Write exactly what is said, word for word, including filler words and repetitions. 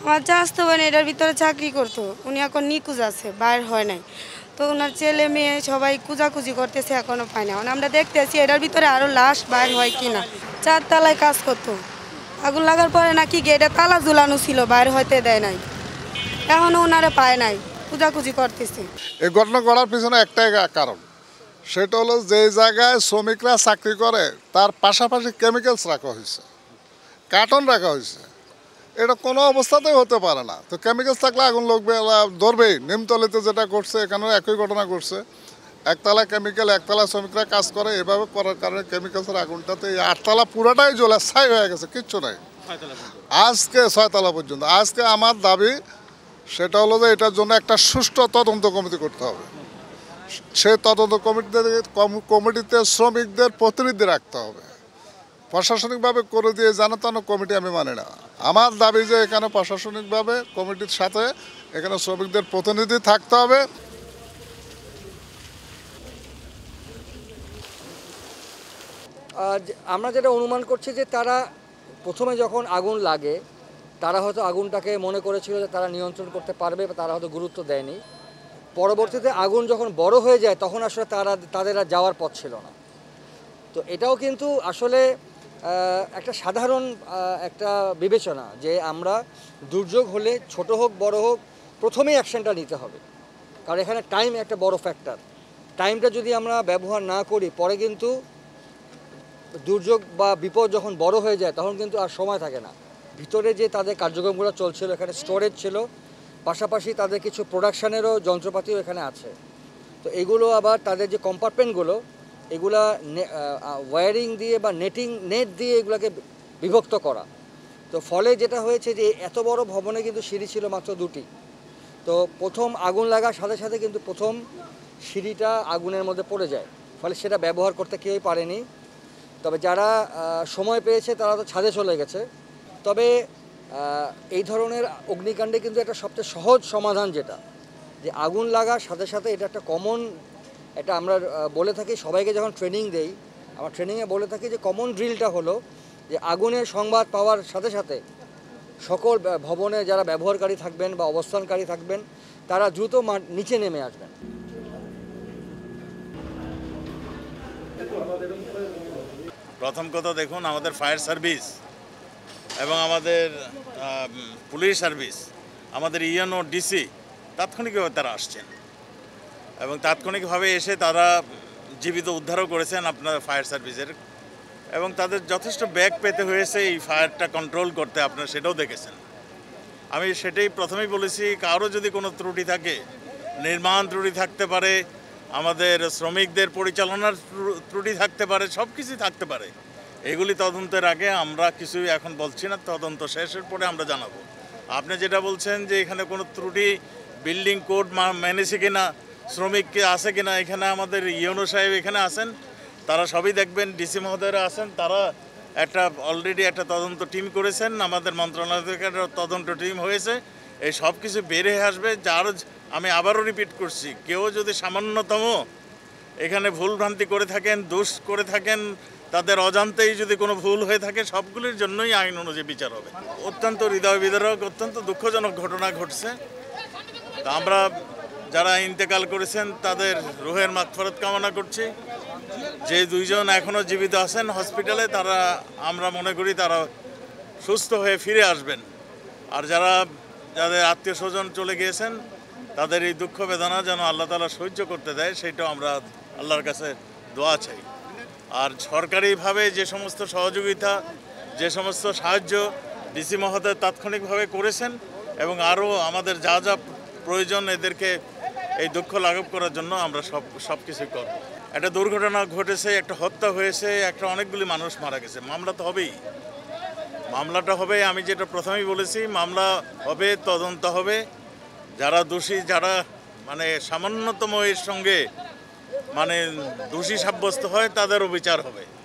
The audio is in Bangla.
আমার চাচাতো বোন এটার ভিতরে চাকরি করতো, উনি এখন নিখোঁজ আছে, বাইর হয় নাই। তো ওনার ছেলে মেয়ে সবাই খোঁজাখুঁজি করতেছে, এখনো পায় না। আমরা দেখতেছি এটার ভিতরে আরো লাশ বাইর হয় কিনা। চার তলায় কাজ করতো, আগুন লাগার পরে নাকি গেটে তালা ঝুলানো ছিল, বাইর হইতে দেয় নাই। এখনো ওনারা পায় নাই, খোঁজাখুঁজি করতেছে। এই ঘটনা ঘটার পিছনে একটাই কারণ, সেটা হলো যে জায়গায় শ্রমিকরা চাকরি করে তার পাশাপাশি কেমিক্যালস রাখা হয়েছে, কার্টন রাখা হয়েছে। এটা কোনো অবস্থাতেই হতে পারে না। তো কেমিক্যালস থাকলে আগুন লাগবে, ধরবেই। নিমতলিতে যেটা করছে এখানেও একই ঘটনা ঘটছে। একতলা কেমিক্যাল, একতলা শ্রমিকরা কাজ করে, এভাবে করার কারণে কেমিক্যালসের আগুনটাতে এই আটতলা পুরোটাই জ্বলে ছাই হয়ে গেছে, কিচ্ছু নাই আজকে ছয়তলা পর্যন্ত। আজকে আমার দাবি সেটা হলো যে এটার জন্য একটা সুষ্ঠু তদন্ত কমিটি করতে হবে। সেই তদন্ত কমিটিতে কমিটিতে শ্রমিকদের প্রতিনিধি রাখতে হবে। প্রশাসনিকভাবে করে দিয়ে জানাতানো কমিটি আমি মানি না। আমার দাবি যে এখানে প্রশাসনিকভাবে কমিটির সাথে এখানে শ্রমিকদের প্রতিনিধি থাকতে হবে। আমরা যেটা অনুমান করছি যে তারা প্রথমে যখন আগুন লাগে তারা হয়তো আগুনটাকে মনে করেছিল যে তারা নিয়ন্ত্রণ করতে পারবে, বা তারা হয়তো গুরুত্ব দেয়নি। পরবর্তীতে আগুন যখন বড় হয়ে যায় তখন আসলে তারা তাদের আর যাওয়ার পথ ছিল না। তো এটাও কিন্তু আসলে একটা সাধারণ একটা বিবেচনা যে আমরা দুর্যোগ হলে ছোট হোক বড় হোক প্রথমেই অ্যাকশনটা নিতে হবে, কারণ এখানে টাইম একটা বড় ফ্যাক্টর। টাইমটা যদি আমরা ব্যবহার না করি পরে কিন্তু দুর্যোগ বা বিপদ যখন বড় হয়ে যায় তখন কিন্তু আর সময় থাকে না। ভিতরে যে তাদের কার্যক্রমগুলো চলছিল, এখানে স্টোরেজ ছিল, পাশাপাশি তাদের কিছু প্রোডাকশানেরও যন্ত্রপাতিও এখানে আছে। তো এগুলো আবার তাদের যে কম্পার্টমেন্টগুলো এগুলা ওয়্যারিং দিয়ে বা নেটিং নেট দিয়ে এগুলোকে বিভক্ত করা। তো ফলে যেটা হয়েছে যে এত বড় ভবনে কিন্তু সিঁড়ি ছিল মাত্র দুটি। তো প্রথম আগুন লাগার সাথে সাথে কিন্তু প্রথম সিঁড়িটা আগুনের মধ্যে পড়ে যায়, ফলে সেটা ব্যবহার করতে কেউই পারেনি। তবে যারা সময় পেয়েছে তারা তো ছাদে চলে গেছে। তবে এই ধরনের অগ্নিকাণ্ডে কিন্তু একটা সবচেয়ে সহজ সমাধান যেটা, যে আগুন লাগার সাথে সাথে এটা একটা কমন, এটা আমরা বলে থাকি সবাইকে যখন ট্রেনিং দেই, আমরা ট্রেনিংয়ে বলে থাকি যে কমন ড্রিলটা হলো যে আগুনের সংবাদ পাওয়ার সাথে সাথে সকল ভবনে যারা ব্যবহারকারী থাকবেন বা অবস্থানকারী থাকবেন তারা দ্রুত নিচে নেমে আসবেন। প্রথম কথা দেখুন, আমাদের ফায়ার সার্ভিস এবং আমাদের পুলিশ সার্ভিস, আমাদের ইএনও ডিসি তাৎক্ষণিকভাবে তারা আসছেন এবং তাৎক্ষণিকভাবে এসে তারা জীবিত উদ্ধারও করেছেন আপনার ফায়ার সার্ভিসের, এবং তাদের যথেষ্ট ব্যাগ পেতে হয়েছে এই ফায়ারটা কন্ট্রোল করতে, আপনারা সেটাও দেখেছেন। আমি সেটাই প্রথমেই বলেছি, কারো যদি কোনো ত্রুটি থাকে, নির্মাণ ত্রুটি থাকতে পারে, আমাদের শ্রমিকদের পরিচালনার ত্রুটি থাকতে পারে, সব কিছুই থাকতে পারে। এগুলি তদন্তের আগে আমরা কিছুই এখন বলছি না, তদন্ত শেষের পরে আমরা জানাবো। আপনি যেটা বলছেন যে এখানে কোনো ত্রুটি বিল্ডিং কোড মেনেছে কিনা, শ্রমিককে আছে কিনা, এখানে আমাদের ইউনো সাহেব এখানে আছেন, তারা সবই দেখবেন। ডিসি মহোদয়রা আছেন, তারা একটা অলরেডি একটা তদন্ত টিম করেছেন, আমাদের মন্ত্রণালয় থেকে একটা তদন্ত টিম হয়েছে। এই সব কিছু বেড়ে আসবে। যার আমি আবারও রিপিট করছি, কেউ যদি সামান্যতম এখানে ভুলভ্রান্তি করে থাকেন, দোষ করে থাকেন, তাদের অজান্তেই যদি কোনো ভুল হয়ে থাকে, সবগুলির জন্যই আইন অনুযায়ী বিচার হবে। অত্যন্ত হৃদয় বিদারক, অত্যন্ত দুঃখজনক ঘটনা ঘটছে। তা আমরা যারা ইন্তেকাল করেছেন তাদের রুহের মাগফিরাত কামনা করছি। যে দুইজন এখনও জীবিত আছেন হসপিটালে, তারা আমরা মনে করি তারা সুস্থ হয়ে ফিরে আসবেন। আর যারা যাদের আত্মীয় স্বজন চলে গিয়েছেন তাদের এই দুঃখ বেদনা যেন আল্লাহ তাআলা সহ্য করতে দেয়, সেটাও আমরা আল্লাহর কাছে দোয়া চাই। আর সরকারিভাবে যে সমস্ত সহযোগিতা, যে সমস্ত সাহায্য ডিসি মহোদয় তাৎক্ষণিকভাবে করেছেন, এবং আরও আমাদের যা যা প্রয়োজন এদেরকে এই দুঃখ লাঘব করার জন্য আমরা সব সব কিছুই করব। একটা দুর্ঘটনা ঘটেছে, একটা হত্যা হয়েছে, একটা অনেকগুলি মানুষ মারা গেছে, মামলা তো হবেই, মামলাটা হবে। আমি যেটা প্রথমেই বলেছি, মামলা হবে, তদন্ত হবে। যারা দোষী, যারা মানে সামান্যতম এর সঙ্গে মানে দোষী সাব্যস্ত হয়, তাদেরও বিচার হবে।